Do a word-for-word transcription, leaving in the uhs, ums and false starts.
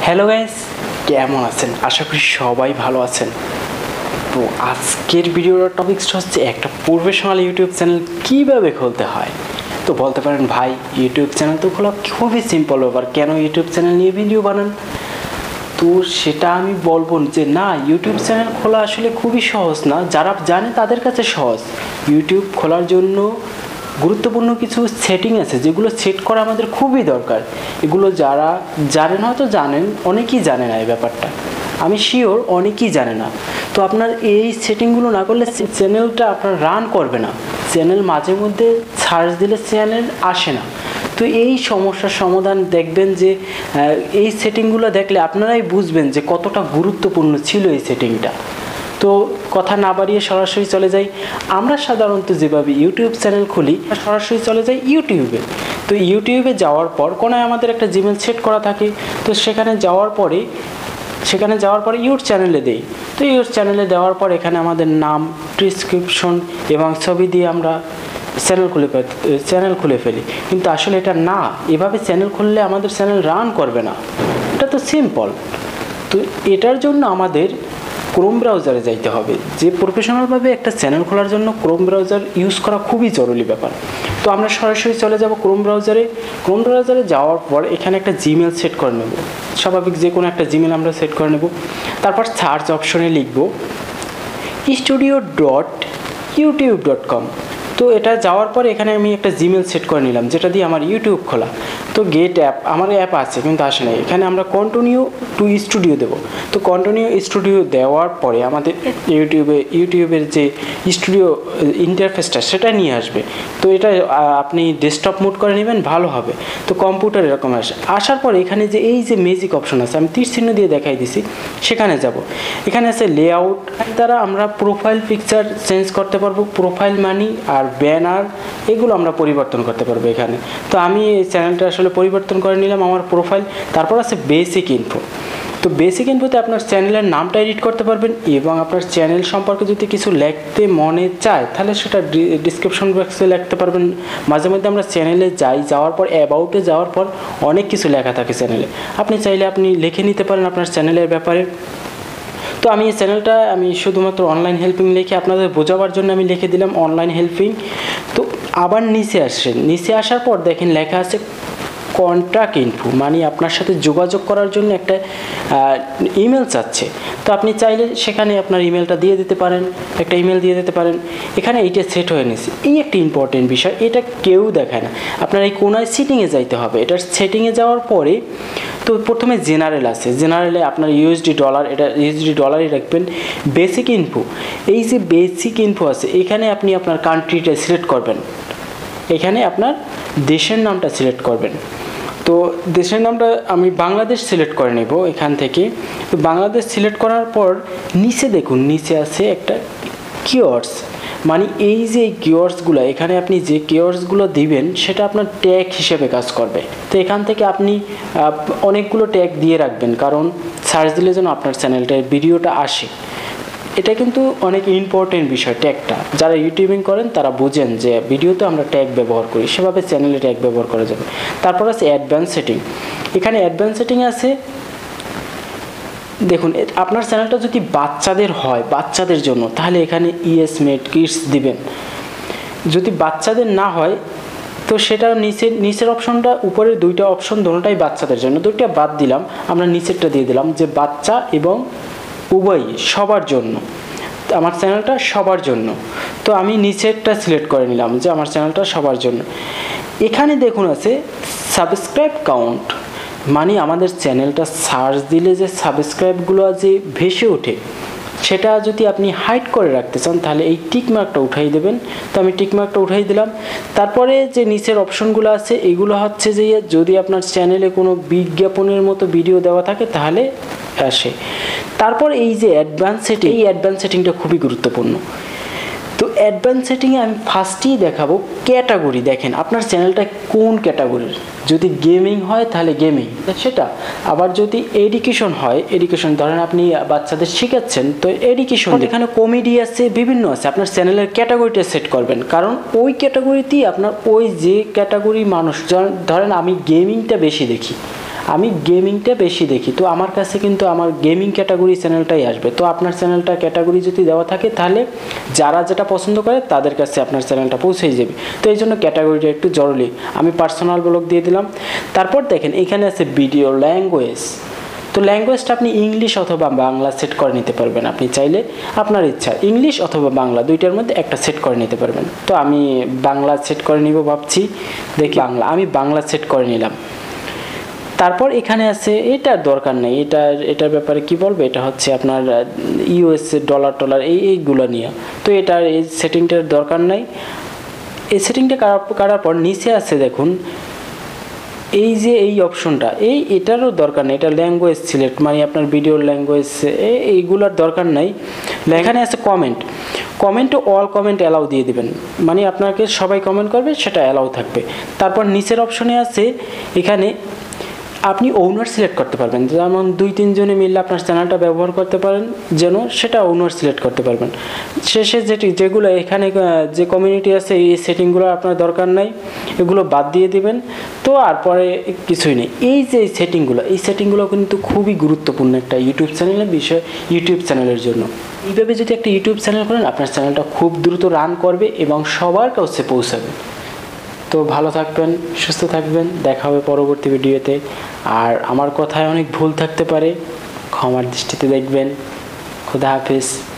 Hello guys, কেমন আছেন? আশা করি সবাই ভালো আছেন। তো আজকের ভিডিওর টপিকসটা হচ্ছে একটা প্রফেশনাল ইউটিউব চ্যানেল কীভাবে খুলতে হয়। তো বলতে পারেন ভাই, ইউটিউব চ্যানেল তো খোলা খুবই সিম্পল ব্যাপার, কেন ইউটিউব চ্যানেল নিয়ে ভিডিও বানান? তো সেটা আমি বলবো যে না, ইউটিউব চ্যানেল খোলা আসলে খুবই সহজ না। যারা জানে তাদের কাছে সহজ। ইউটিউব খোলার জন্য গুরুত্বপূর্ণ কিছু সেটিং আছে যেগুলো সেট করা আমাদের খুবই দরকার। এগুলো যারা জানেন হয়তো জানেন, অনেকেই জানে না এই ব্যাপারটা, আমি শিওর অনেকেই জানে না। তো আপনার এই সেটিংগুলো না করলে চ্যানেলটা আপনার রান করবে না। চ্যানেল মাঝে মধ্যে সার্চ দিলে চ্যানেল আসে না। তো এই সমস্যার সমাধান দেখবেন যে এই সেটিংগুলো দেখলে আপনারাই বুঝবেন যে কতটা গুরুত্বপূর্ণ ছিল এই সেটিংটা। তো কথা না বাড়িয়ে সরাসরি চলে যাই। আমরা সাধারণত যেভাবে ইউটিউব চ্যানেল খুলি, সরাসরি চলে যাই ইউটিউবে। তো ইউটিউবে যাওয়ার পর কোনায় আমাদের একটা জিমেল সেট করা থাকে। তো সেখানে যাওয়ার পরে সেখানে যাওয়ার পরে ইউর চ্যানেলে দেই। তো ইউর চ্যানেলে দেওয়ার পর এখানে আমাদের নাম, ডিসক্রিপশন এবং ছবি দিয়ে আমরা চ্যানেল খুলে চ্যানেল খুলে ফেলি। কিন্তু আসলে এটা না, এভাবে চ্যানেল খুললে আমাদের চ্যানেল রান করবে না। এটা তো সিম্পল। তো এটার জন্য আমাদের ক্রোম ব্রাউজারে যাইতে হবে। যে প্রফেশনালভাবে একটা চ্যানেল খোলার জন্য ক্রোম ব্রাউজার ইউজ করা খুবই জরুরি ব্যাপার। তো আমরা সরাসরি চলে যাব ক্রোম ব্রাউজারে। ক্রোম ব্রাউজারে যাওয়ার পর এখানে একটা জিমেল সেট করে নেব। স্বাভাবিক যে কোনো একটা জিমেল আমরা সেট করে নেব। তারপর সার্চ অপশনে লিখব studio dot YouTube dot com. তো এটা যাওয়ার পর এখানে আমি একটা জিমেল সেট করে নিলাম, যেটা দিয়ে আমার ইউটিউব খোলা। তো গেট অ্যাপ, আমার অ্যাপ আছে কিন্তু আসে নাই। এখানে আমরা কন্টিনিউ টু স্টুডিও দেবো। তো কন্টিনিউ স্টুডিও দেওয়ার পরে আমাদের ইউটিউবে ইউটিউবের যে স্টুডিও ইন্টারফেসটা সেটা নিয়ে আসবে। তো এটা আপনি ডেস্কটপ মোড করে নেবেন, ভালো হবে। তো কম্পিউটার এরকম আসে। আসার পর এখানে যে এই যে ম্যাজিক অপশন আছে, আমি তীর চিহ্ন দিয়ে দেখাই দিছি, সেখানে যাব। এখানে আছে লেআউট, দ্বারা আমরা প্রোফাইল পিকচার চেঞ্জ করতে পারবো। প্রোফাইল মানি আর ব্যানার এগুলো আমরা পরিবর্তন করতে পারবো এখানে। তো আমি এই চ্যানেলটা আসলে পরিবর্তন করে নিলাম আমার প্রোফাইল। তারপর আছে বেসিক ইনফো। তো বেসিক ইনফোতে আপনার চ্যানেলের নামটা এডিট করতে পারবেন এবং আপনার চ্যানেল সম্পর্কে যদি কিছু লিখতে মনে চায় তাহলে সেটা ডিসক্রিপশন বক্সে লিখতে পারবেন। মাঝে মধ্যে আমরা চ্যানেলে যাই, যাওয়ার পর অ্যাবাউটে যাওয়ার পর অনেক কিছু লেখা থাকে চ্যানেলে, আপনি চাইলে আপনি লিখে নিতে পারেন আপনার চ্যানেলের ব্যাপারে। তো আমি এই চ্যানেলটা আমি শুধুমাত্র অনলাইন হেল্পিং লিখে আপনাদের বোঝাবার জন্য আমি লিখে দিলাম অনলাইন হেল্পিং। তো আবার নিচে আসেন, নিচে আসার পর দেখেন লেখা আছে কন্ট্যাক্ট ইনফো, মানে আপনার সাথে যোগাযোগ করার জন্য একটা ইমেল চাচ্ছে। তো আপনি চাইলে সেখানে আপনার ইমেলটা দিয়ে দিতে পারেন, একটা ইমেল দিয়ে দিতে পারেন। এখানে এইটা সেট হয়ে নিয়েছে। এই একটি ইম্পর্টেন্ট বিষয়, এটা কেউ দেখায় না। আপনার এই কোনায় সেটিংয়ে যাইতে হবে। এটার সেটিংয়ে যাওয়ার পরে তো প্রথমে জেনারেল আছে, জেনারেলে আপনার ইউএসডি ডলার, এটা ইউএসডি ডলারই রাখবেন। বেসিক ইনফো, এই যে বেসিক ইনফো আছে এখানে আপনি আপনার কান্ট্রিটা সিলেক্ট করবেন। এখানে আপনার দেশের নামটা সিলেক্ট করবেন। তো দেশের নামটা আমি বাংলাদেশ সিলেক্ট করে নেব এখান থেকে। তো বাংলাদেশ সিলেক্ট করার পর নিচে দেখুন, নিচে আছে একটা কিওয়ার্ডস, মানে এই যে কিওয়ার্ডসগুলো, এখানে আপনি যে কিওয়ার্ডসগুলো দিবেন সেটা আপনার ট্যাগ হিসেবে কাজ করবে। তো এখান থেকে আপনি অনেকগুলো ট্যাগ দিয়ে রাখবেন, কারণ সার্চ দিলে যেন আপনার চ্যানেলটার ভিডিওটা আসে। এটা কিন্তু অনেক ইম্পর্টেন্ট বিষয় ট্যাগটা। যারা ইউটিউবিং করেন তারা বোঝেন যে ভিডিওতে আমরা ট্যাগ ব্যবহার করি, সেভাবে চ্যানেলে ট্যাগ ব্যবহার করা যাবে। তারপর আছে অ্যাডভান্স সেটিং। এখানে অ্যাডভান্স সেটিং আছে, দেখুন আপনার চ্যানেলটা যদি বাচ্চাদের হয়, বাচ্চাদের জন্য, তাহলে এখানে ইএস মেড কিডস দিবেন। যদি বাচ্চাদের না হয় তো সেটা নিচের নিচের অপশনটা, উপরের দুইটা অপশন দুটোটাই বাচ্চাদের জন্য, দুইটা বাদ দিলাম, আমরা নিচেরটা দিয়ে দিলাম যে বাচ্চা এবং উভয়ই সবার জন্য। আমার চ্যানেলটা সবার জন্য। তো আমি নিচেরটা সিলেক্ট করে নিলাম যে আমার চ্যানেলটা সবার জন্য। এখানে দেখুন আছে সাবস্ক্রাইব কাউন্ট, মানে আমাদের চ্যানেলটা সার্চ দিলে যে সাবস্ক্রাইবগুলো যে ভেসে ওঠে সেটা যদি আপনি হাইড করে রাখতে চান তাহলে এই টিক মার্কটা উঠাই দেবেন। তো আমি টিক মার্কটা উঠাই দিলাম। তারপরে যে নিচের অপশনগুলো আছে এগুলো হচ্ছে যে যদি আপনার চ্যানেলে কোনো বিজ্ঞাপনের মতো ভিডিও দেওয়া থাকে তাহলে আসে। তারপর এই যে অ্যাডভান্স সেটিং, এই অ্যাডভান্স সেটিংটা খুবই গুরুত্বপূর্ণ। তো অ্যাডভান্স সেটিংয়ে আমি ফার্স্টেই দেখাবো ক্যাটাগরি। দেখেন আপনার চ্যানেলটা কোন ক্যাটাগরির, যদি গেমিং হয় তাহলে গেমিং সেটা, আবার যদি এডুকেশন হয় এডুকেশন, ধরেন আপনি বাচ্চাদের শেখাচ্ছেন তো এডুকেশন, এখানে কমেডি আছে, বিভিন্ন আছে। আপনার চ্যানেলের ক্যাটাগরিটা সেট করবেন, কারণ ওই ক্যাটাগরিতেই আপনার ওই যে ক্যাটাগরি মানুষ, ধরেন আমি গেমিংটা বেশি দেখি, আমি গেমিংটা বেশি দেখি, তো আমার কাছে কিন্তু আমার গেমিং ক্যাটাগরি চ্যানেলটাই আসবে। তো আপনার চ্যানেলটা ক্যাটাগরি যদি দেওয়া থাকে তাহলে যারা যেটা পছন্দ করে তাদের কাছে আপনার চ্যানেলটা পৌঁছেই যাবে। তো এই জন্য ক্যাটাগরিটা একটু জরুরি। আমি পার্সোনাল ব্লগ দিয়ে দিলাম। তারপর দেখেন এখানে আছে ভিডিও ল্যাঙ্গুয়েজ। তো ল্যাঙ্গুয়েজটা আপনি ইংলিশ অথবা বাংলা সেট করে নিতে পারবেন। আপনি চাইলে আপনার ইচ্ছা ইংলিশ অথবা বাংলা দুইটার মধ্যে একটা সেট করে নিতে পারবেন। তো আমি বাংলা সেট করে নিব ভাবছি, দেখি বাংলা আমি বাংলা সেট করে নিলাম। তারপর এখানে আছে, এটার দরকার নেই, এটা এটার ব্যাপারে কি বলবো, এটা হচ্ছে আপনার ইউএসএ ডলার টলার এই এইগুলো নিয়ে। তো এটার এই সেটিংটার দরকার নাই। এই সেটিংটা করার পর নিচে আছে দেখুন এই যে এই অপশনটা, এই এটারও দরকার নেই। এটা ল্যাঙ্গুয়েজ সিলেক্ট, মানে আপনার ভিডিওর ল্যাঙ্গুয়েজ এইগুলোর দরকার নাই। এখানে আছে কমেন্ট, কমেন্টও অল কমেন্ট অ্যালাউ দিয়ে দিবেন, মানে আপনাকে সবাই কমেন্ট করবে সেটা অ্যালাউ থাকবে। তারপর নিচের অপশনে আছে এখানে আপনি ওনার সিলেক্ট করতে পারবেন, যেমন দুই তিনজনে মিলে আপনার চ্যানেলটা ব্যবহার করতে পারেন যেন, সেটা ওনার সিলেক্ট করতে পারবেন। শেষে যেটি যেগুলো এখানে যে কমিউনিটি আছে এই সেটিংগুলো আপনার দরকার নাই, এগুলো বাদ দিয়ে দিবেন। তো আর পরে কিছুই নেই। এই যে এই সেটিংগুলো, এই সেটিংগুলো কিন্তু খুবই গুরুত্বপূর্ণ একটা ইউটিউব চ্যানেলের বিষয়, ইউটিউব চ্যানেলের জন্য। এইভাবে যদি একটা ইউটিউব চ্যানেল করেন আপনার চ্যানেলটা খুব দ্রুত রান করবে এবং সবার কাছে পৌঁছাবে। তো ভালো থাকবেন, সুস্থ থাকবেন, দেখা হবে পরবর্তী ভিডিওতে। আর আমার কথায় অনেক ভুল থাকতে পারে, ক্ষমার দৃষ্টিতে দেখবেন। খুদা হাফেজ।